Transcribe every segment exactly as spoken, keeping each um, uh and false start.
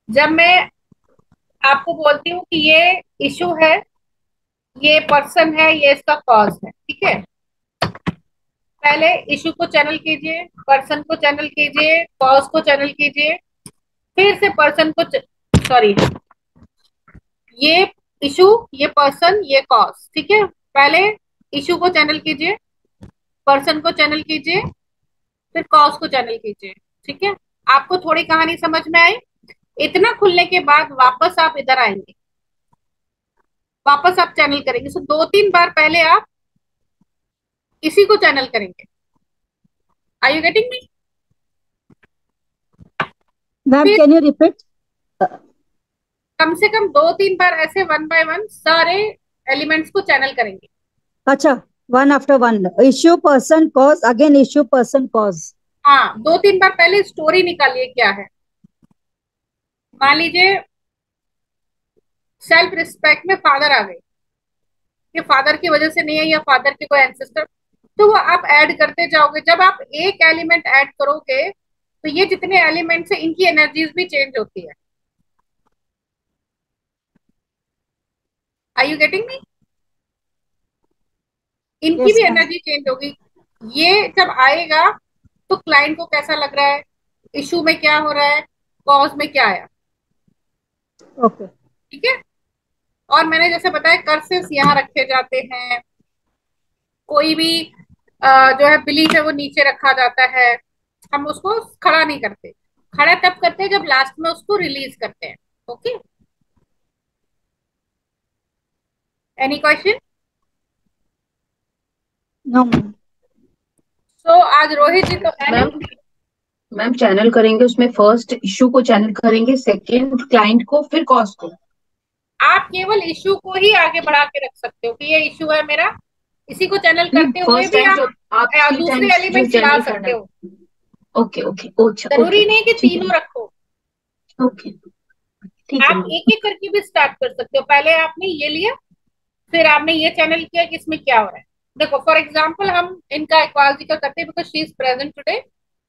जब मैं आपको बोलती हूँ कि ये इशू है, ये पर्सन है, ये इसका कॉज है, ठीक है। पहले इशू को चैनल कीजिए, पर्सन को चैनल कीजिए, कॉज को चैनल कीजिए, फिर से पर्सन को, सॉरी, ये इशू, ये पर्सन, ये कॉज, ठीक है। पहले इशू को चैनल कीजिए, पर्सन को चैनल कीजिए, फिर कॉज को चैनल कीजिए, ठीक है। आपको थोड़ी कहानी समझ में आई? इतना खुलने के बाद वापस आप इधर आएंगे, वापस आप चैनल करेंगे। सो दो तीन बार पहले आप इसी को चैनल करेंगे। Are you getting me? Ma'am फिर कैन यू रिपीट? कम से कम दो तीन बार ऐसे वन बाय वन सारे एलिमेंट्स को चैनल करेंगे। अच्छा, one after one, issue person cause, again issue person cause. हाँ, दो तीन बार पहले स्टोरी निकालिए क्या है। मान लीजिए सेल्फ रिस्पेक्ट में फादर आ गए, कि फादर की वजह से नहीं है या फादर के कोई एंसेस्टर, तो वो आप ऐड करते जाओगे। जब आप एक एलिमेंट ऐड करोगे तो ये जितने एलिमेंट्स है इनकी एनर्जीज भी चेंज होती है। Are you getting me? इनकी यस भी मैम। एनर्जी चेंज होगी। ये जब आएगा तो क्लाइंट को कैसा लग रहा है, इशू में क्या हो रहा है, कॉज में क्या आया, ओके। ठीक है। और मैंने जैसे बताया कर्सिव्स यहाँ रखे जाते हैं, कोई भी अ, जो है बिलीफ है वो नीचे रखा जाता है। हम उसको खड़ा नहीं करते, खड़ा तब करते हैं जब लास्ट में उसको रिलीज करते हैं। Okay, any question? No ma'am. So आज रोहित जी तो है मैम, नहीं। मैम चैनल करेंगे उसमें फर्स्ट इशू को चैनल करेंगे, सेकंड क्लाइंट को, फिर कॉस्ट को। आप केवल इशू को ही आगे बढ़ा के रख सकते हो कि ये इशू है मेरा, इसी को चैनल नहीं, करते हुए फर्स्ट भी टाइम आप जो आप अ, थ्री दूसरे टाइम्स जो एलिमेंट्स ला चैनल करना सकते हो। है। ओके ओके, अच्छा ओके, जरूरी नहीं कि ठीक है तीनों रखो, ओके, ठीक है आप मैम। एक एक करके भी स्टार्ट कर सकते हो। पहले आपने ये लिया, फिर आपने ये चैनल किया कि इसमें क्या हो रहा है। देखो फॉर एग्जाम्पल हम इनका इक्वालिटी का करते हैं, because she is present today.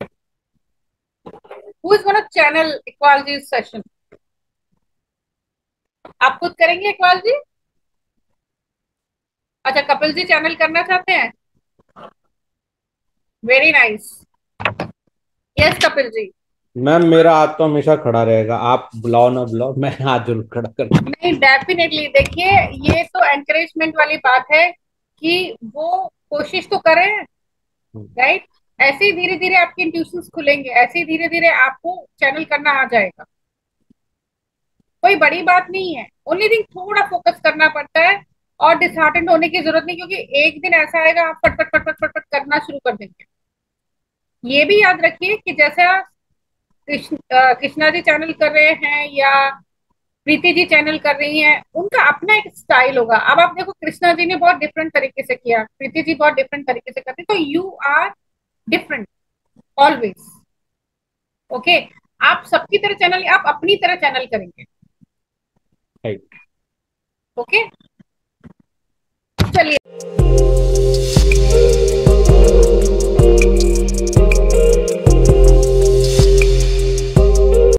Who is gonna channel equality session? आप खुद करेंगे इक्वालिटी? अच्छा, कपिल जी चैनल करना चाहते हैं? Very nice, yes Kapil ji. Ma'am मेरा हाथ तो हमेशा खड़ा रहेगा, आप बुलाओ ना बुलाओ, मैं हाथ जरूर खड़ा कर। नहीं, डेफिनेटली देखिए, ये तो एनकरेजमेंट वाली बात है कि वो कोशिश तो करें, राइट। ऐसे ही धीरे धीरे आपके इंट्यूशंस खुलेंगे, ऐसे ही धीरे धीरे आपको चैनल करना आ जाएगा। कोई बड़ी बात नहीं है, ओनली थिंग थोड़ा फोकस करना पड़ता है। और डिसहार्टेंड होने की जरूरत नहीं, क्योंकि एक दिन ऐसा आएगा आप फटफट फटफट फटफट करना शुरू कर देंगे। ये भी याद रखिए कि जैसा कृष्ण अ, कृष्णा जी चैनल कर रहे हैं या प्रीति जी चैनल कर रही हैं, उनका अपना एक स्टाइल होगा। अब आप देखो कृष्णा जी ने बहुत डिफरेंट तरीके से किया, प्रीति जी बहुत डिफरेंट तरीके से करती, तो you are different always. Okay, आप सबकी तरह चैनल, आप अपनी तरह चैनल करेंगे। राइट। ओके, चलिए।